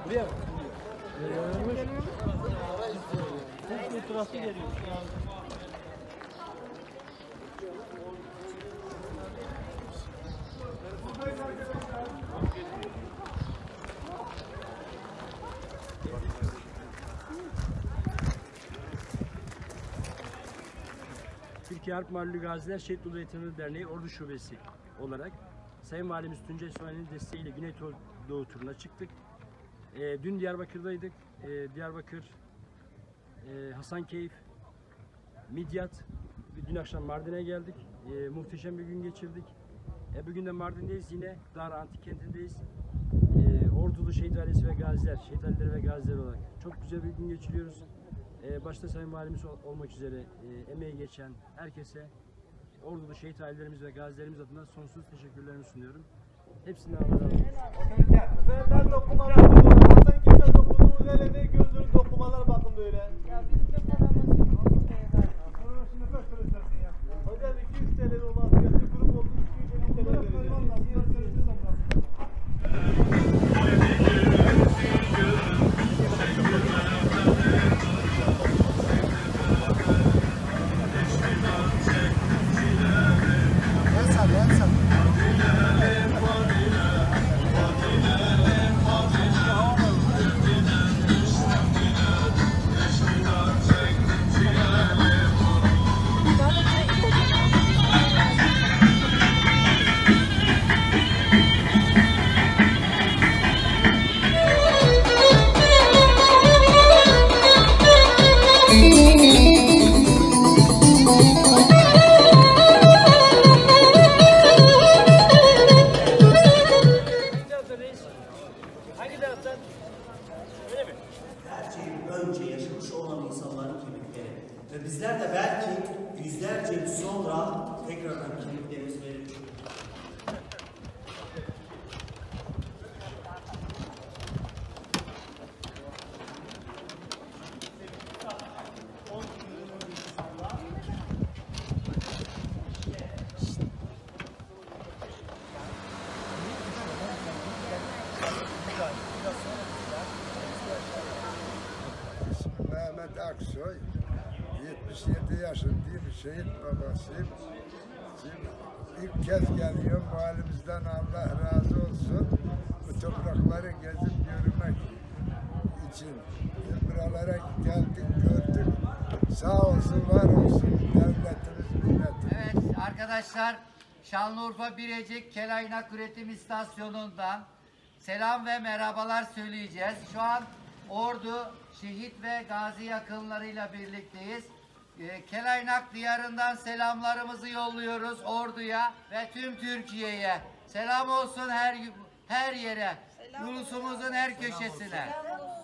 Buraya. Fotoğrafı geliyor. Türkiye Harp Mağlubu Gaziler Şehit Ulu Yetimler Derneği Ordu Şubesi olarak Sayın Valimiz Tuncay Soylu'nun desteğiyle Güneydoğu turuna çıktık. Dün Diyarbakır'daydık. Diyarbakır, Hasankeyf, Midyat ve dün akşam Mardin'e geldik. Muhteşem bir gün geçirdik. Bugün de Mardin'deyiz. Yine Dara Antik Kenti'ndeyiz. Ordulu Şehit Ailesi ve Gaziler, Şehit Aileleri ve Gaziler olarak çok güzel bir gün geçiriyoruz. Başta Sayın Valimiz olmak üzere emeği geçen herkese Ordulu Şehit Ailelerimiz ve Gazilerimiz adına sonsuz teşekkürlerimi sunuyorum. Hepsinden Allah razı olsun. Özel dokumalar, Hasan Keçe dokuduğumuz elinde gözünün dokumalar bakın böyle. Ya bizim de paramız yok. Olsun beyler. Şimdi kaç para istersin ya? Hocam 200 TL olmaz. Gerçi grup oldu 250 TL vereceğiz. Hangi taraftan? Öyle mi? Her şeyin önce yaşamış olan insanların kemikleri. Ve bizler de belki yüzlerce yıl sonra tekrardan kemiklerimizi verir. Mehmet Aksoy, 77 yaşındayım, şehit babasıyım. Şimdi ilk kez geliyorum, valimizden Allah razı olsun. Bu toprakları gezip görmek için buralara geldik, gördük. Sağ olsun, var olsun devletimiz, milletimiz. Evet arkadaşlar, Şanlıurfa Birecik Kelaynak Üretim İstasyonu'ndan selam ve merhabalar söyleyeceğiz. Şu an Ordu şehit ve gazi yakınlarıyla birlikteyiz. Kelaynak diyarından selamlarımızı yolluyoruz Ordu'ya ve tüm Türkiye'ye. Selam olsun her yere, ulusumuzun her köşesine.